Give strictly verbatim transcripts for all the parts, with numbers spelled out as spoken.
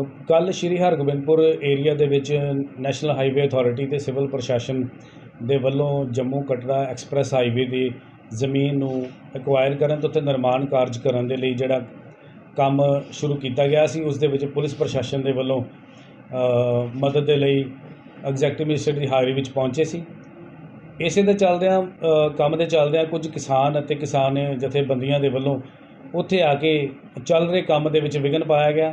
कल श्री हरगोबिंदपुर एरिया दे विच नैशनल हाईवे अथॉरिटी ते सिविल प्रशासन दे वल्लों जम्मू कटरा एक्सप्रैस हाईवे की जमीन नूं एक्वायर करन ते उत्थे निर्माण कार्य करन दे लई जिहड़ा काम शुरू किया गया सी उस दे विच पुलिस प्रशासन दे वल्लों मदद दे लई एग्जैक्टिव मजिस्ट्रेट की हाज़री विच पहुंचे सी। इसे दे चलदिआं काम दे चलदिआं कुछ किसान अते किसान जथेबंदियां दे वल्लों उत्थे आके चल रहे काम दे विच विघन पाया गया।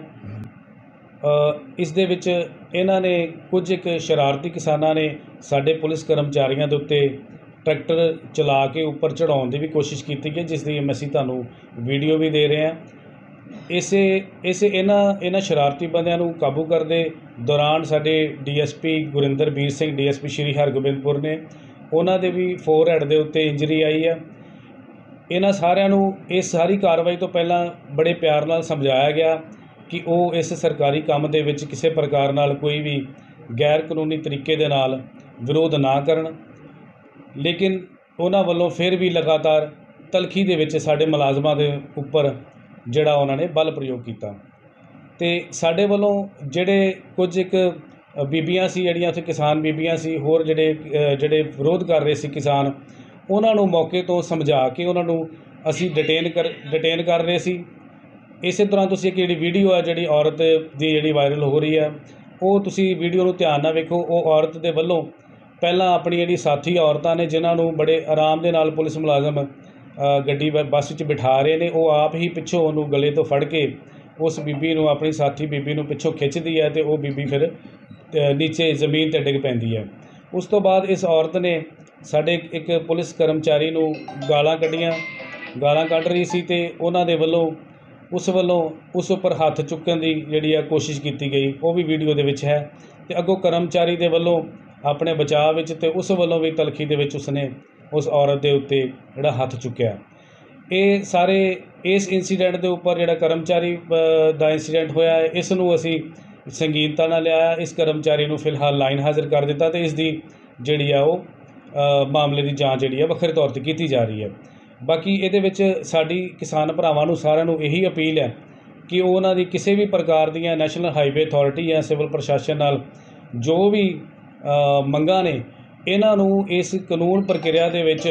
इस दे विच इन्हां ने कुछ एक शरारती किसानां ने साडे पुलिस कर्मचारियों के उत्ते ट्रैक्टर चला के उपर चढ़ाउण की भी कोशिश की है, जिसकी असीं तुहानूं वीडियो भी दे रहे हैं। इसे इस इन्हां इन्हां शरारती बंदियां नूं काबू करदे दौरान साडे D S P Gurinderbir Singh D S P Sri Hargobindpur ने उन्हां दे भी फोर हैड दे उत्ते इंजरी आई है। इन्हां सारिਆਂ ਨੂੰ इस सारी कार्रवाई तो पहला बड़े प्यार नाल समझाया गया कि वो इस सरकारी काम दे विच किसी प्रकार नाल कोई भी गैर कानूनी तरीके दे नाल विरोध ना करन, लेकिन उन्हां वल्लों फिर भी लगातार तलखी दे विच साडे मुलाजमां दे उपर जिहड़ा उन्हां ने बल प्रयोग किया। ते साडे वल्लों जिहड़े कुछ एक बीबियां सी जिहड़ियां उत्थे किसान बीबियां सी होर जिहड़े जिहड़े विरोध कर रहे सी किसान, उन्हां नूं मौके तो समझा के उन्हां नूं असीं डिटेन कर डिटेन कर रहे सी। इस दौरान तुसीं एक जिहड़ी वीडियो है जिहड़ी औरत दी जिहड़ी वायरल हो रही है वो तुसीं वीडियो नूं ध्यान नाल वेखो। वो औरत दे वल्लों पहलां अपनी जिहड़ी साथी औरतां ने जिन्हां नूं बड़े आराम दे नाल पुलिस मुलाजम गड्डी बस विच बिठा रहे ने, वो आप ही पिछों उहनूं गले तो फड़ के उस बीबी नूं अपनी साथी बीबी नूं पिछों खिੱਚਦੀ है तो वो बीबी फिर नीचे जमीन ते डिग पैंदी है। उस तो बाद इस औरत ने साडे एक पुलिस कर्मचारी नूं गालां कढ़ियां गालां कढ़ रही सी ते उन्हां दे वल्लों उस वल्लों उस उपर हत्थ चुकण की जिहड़ी आ कोशिश की गई, वो भी वीडियो दे विच है। ते अगों कर्मचारी दे वल्लों अपने बचाव विच ते उस वल्लों भी तलखी दे विच उसने उस औरत दे उत्ते जिहड़ा हत्थ चुक्या। ये सारे इस इंसीडेंट के उपर जिहड़ा कर्मचारी दा इंसीडेंट होया है इस नूं असीं संगीनता नाल लिया। इस कर्मचारी नूं फिलहाल लाइन हाज़र कर दिता तो इसकी जिहड़ी आ वो मामले की जांच जिहड़ी आ वखरे तौर पर की जा रही है। बाकी इहदे विच साडी किसान भरावां नूं सारिआं नूं यही अपील है कि उन्हां दी किसी भी प्रकार दीआं नैशनल हाईवे अथॉरिटी या सिविल प्रशासन नाल जो भी मंगां ने इन्हां नूं इस कानून प्रक्रिया दे विच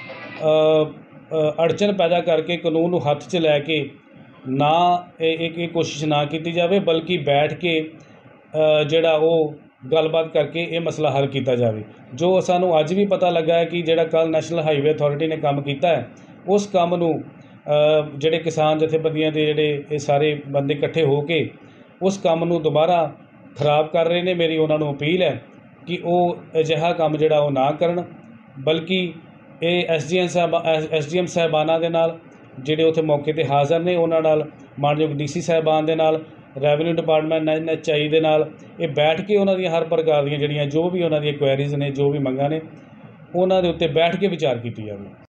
अड़चन पैदा करके कानून नूं हत्थ च लैके ना एक एक कोशिश ना की जाए, बल्कि बैठ के जिहड़ा वो गलबात करके ये मसला हल किया जाए। जो सानू अज भी पता लगा है कि जिहड़ा कल नैशनल हाईवे अथॉरिटी ने काम किया है उस काम नूं जिहड़े किसान जथेबंदियां दे जिहड़े सारे बंदे इकट्ठे हो के उस काम नूं दोबारा खराब कर रहे हैं। मेरी उन्हां नूं अपील है कि वो अजिहा काम जिहड़ा वो ना करन, बल्कि ये एस डी एम साहब एस डी एम साहबाना दे नाल जिहड़े उत्थे मौके ते हाज़र ने उन्हां नाल मानयोग डी सी साहबान दे नाल revenue department N H I दे नाल ये बैठ के उन्हां दी हर प्रकार दी जिहड़ियां जो भी उन्हां दी क्वेरीज़ ने जो भी मंगां ने उन्हां दे उत्ते बैठ के विचार की जाए।